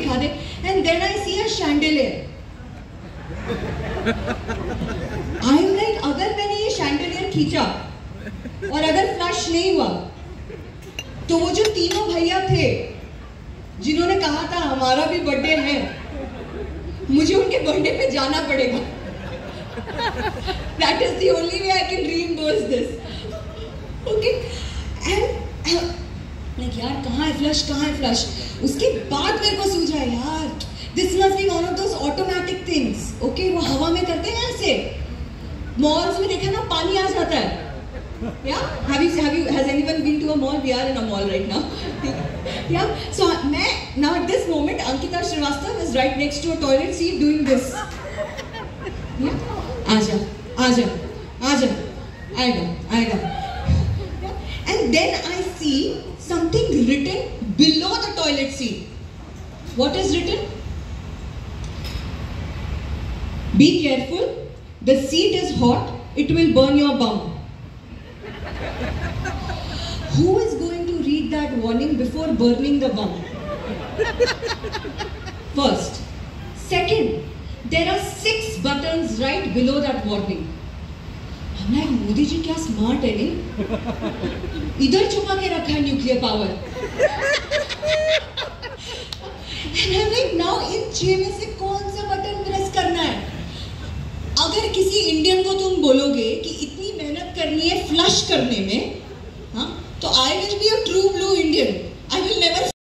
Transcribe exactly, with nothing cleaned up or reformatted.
दिखा दे. And then I see a chandelier. I'm like, अगर मैंने ये chandelier खींचा और अगर फ्लश नहीं हुआ तो वो जो तीनों भैया थे जिन्होंने कहा था हमारा भी बर्थडे है, मुझे उनके बर्थडे पे जाना पड़ेगा. That is the only way I can reimburse this. Okay? And like यार कहाँ है फ्लश, कहाँ है फ्लश? उसके बाद मेरे को सूझा यार, this must be one of those automatic things. Okay? वो हवा में करते हैं ऐसे. Malls में देखा ना पानी आ जाता है. Yeah? Have you have you has anyone been to a mall? We are in a mall right now. Yeah. So मैं now at this moment Ankita Srivastava is right next to a toilet seat doing this. Yeah. आजा, आजा, आजा, आएगा, आएगा. And then I see something written below the toilet seat. What is written? Be careful. The seat is hot. It will burn your bum. Who is going to read that warning before burning the bum? First. Second, there are six buttons right below that warning. I'm like, Modi ji क्या smart है नहीं? इधर छुपा के रखा है nuclear power. And I'm like, now इन छह में से कौन सा बटन प्रेस करना है? अगर किसी इंडियन को तुम बोलोगे कि इतनी मेहनत करनी है फ्लश करने में, हाँ, तो I will be a true blue Indian.